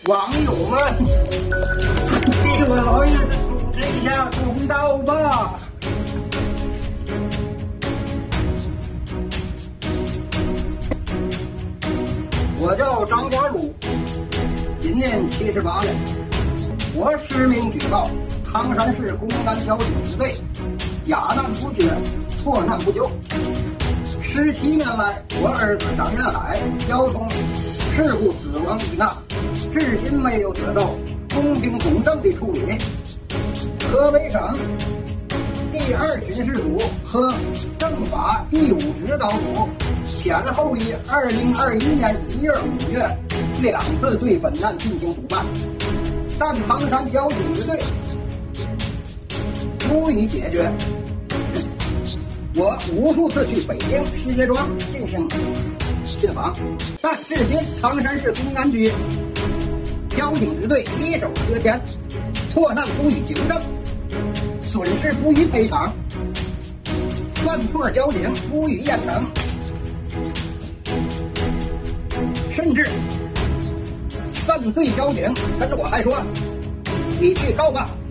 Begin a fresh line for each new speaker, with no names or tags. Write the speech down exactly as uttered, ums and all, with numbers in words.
网友们，给我老爷子主持一下公道吧！我叫张国儒，今年七十八了。我实名举报唐山市公安交警支队亚难不绝，错难不救。十七年来，我儿子张延海交通事故死亡一案，至今没有得到公平公正的处理。河北省第二巡视组和政法第五指导组前后于二零二一年一月、五月两次对本案进行督办，但唐山交警支队不予解决。我无数次去北京、石家庄进行信访，但至今唐山市公安局交警支队一手遮天，错难不予纠正，损失不予赔偿，犯错交警不予严惩，甚至犯罪交警跟着我还说：“你去告吧。”